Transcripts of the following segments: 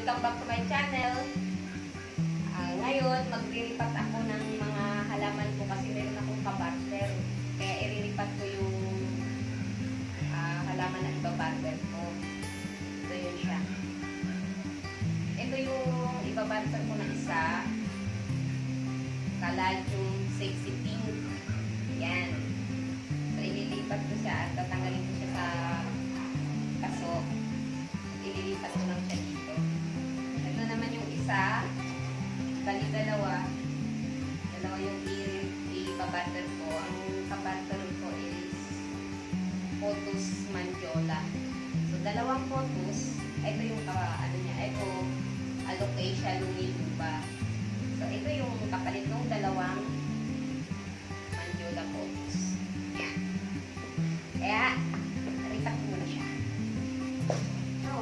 Welcome back to my channel. Ngayon, maglilipat ako ng mga halaman ko kasi meron akong kabarter. Kaya irilipat ko yung halaman na ibabarter ko. Ito yun siya. Ito yung ibabarter ko na isa. Kaladyong sexy pink. Yan. So, ililipat ko siya at tatanggalin ko siya sa kaso. Ililipat ko lang siya dito. Ito naman yung isa. Bali dalawa yung ibabarter ko. Ang kabarter ko is POTHOS MANJULA. So, dalawang POTHOS. Ito yung ano niya. Ito, alocasia lumiluba. So, ito yung kapalit ng dalawang MANJULA POTHOS. Yan. Kaya, ripat ko muna siya. So,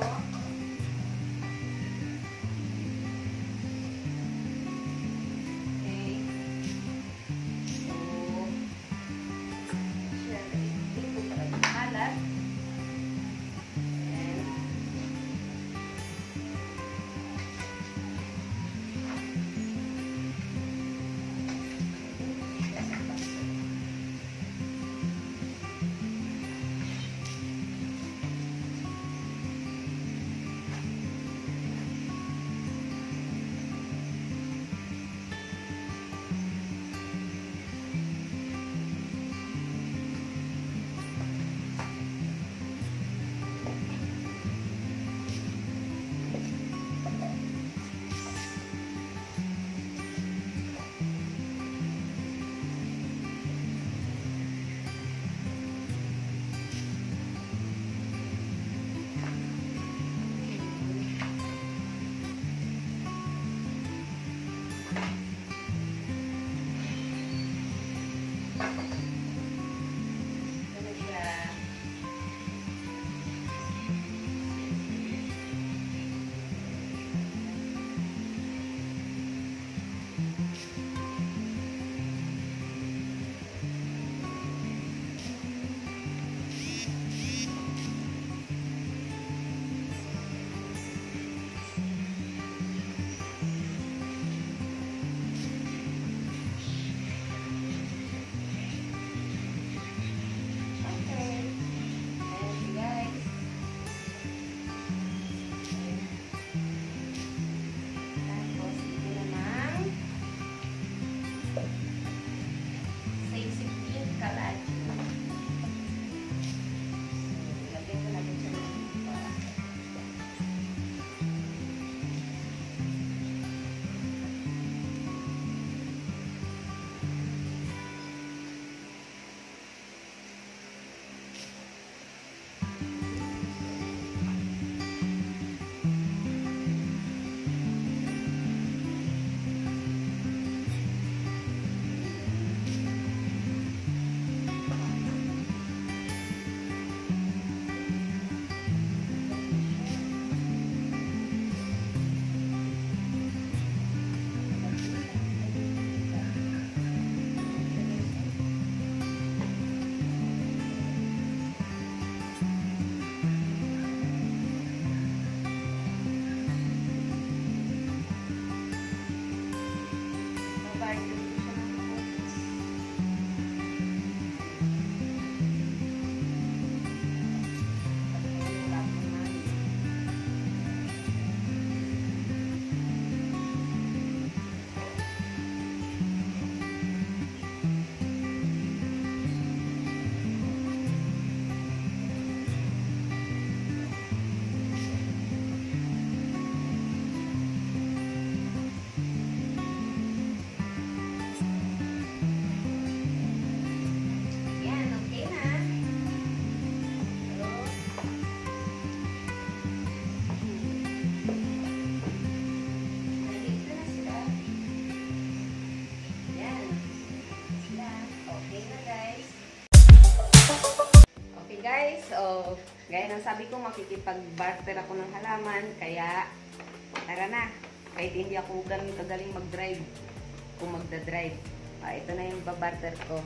guys, gaya ng sabi ko, makikipag-barter ako ng halaman, kaya tara na, kahit hindi ako ganun kagaling mag-drive, kung magda-drive, ito na yung babarter ko.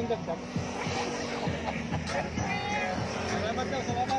yung dagdag. Salamat daw, salamat.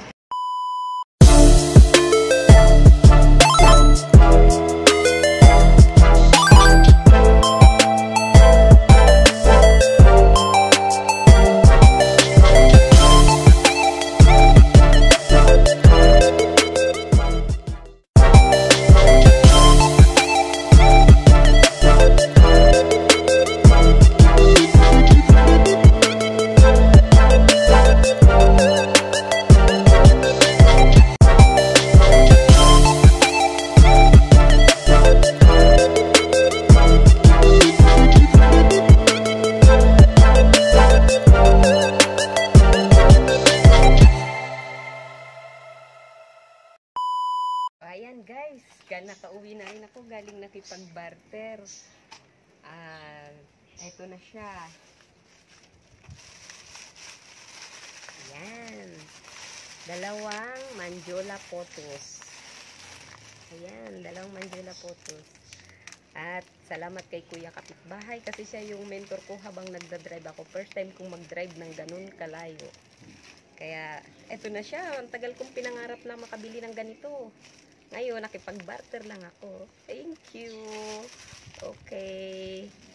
Ayan guys, nakauwi na rin ako galing nakipag-barter. Ito na siya. Ayan. Dalawang MANJULA POTHOS. Ayan, dalawang MANJULA POTHOS. At salamat kay Kuya Kapitbahay kasi siya yung mentor ko habang nagda-drive ako. First time kong mag-drive ng ganun kalayo. Kaya, eto na siya. Ang tagal kong pinangarap na makabili ng ganito. Ngayon, nakipag-barter lang ako. Thank you. Okay.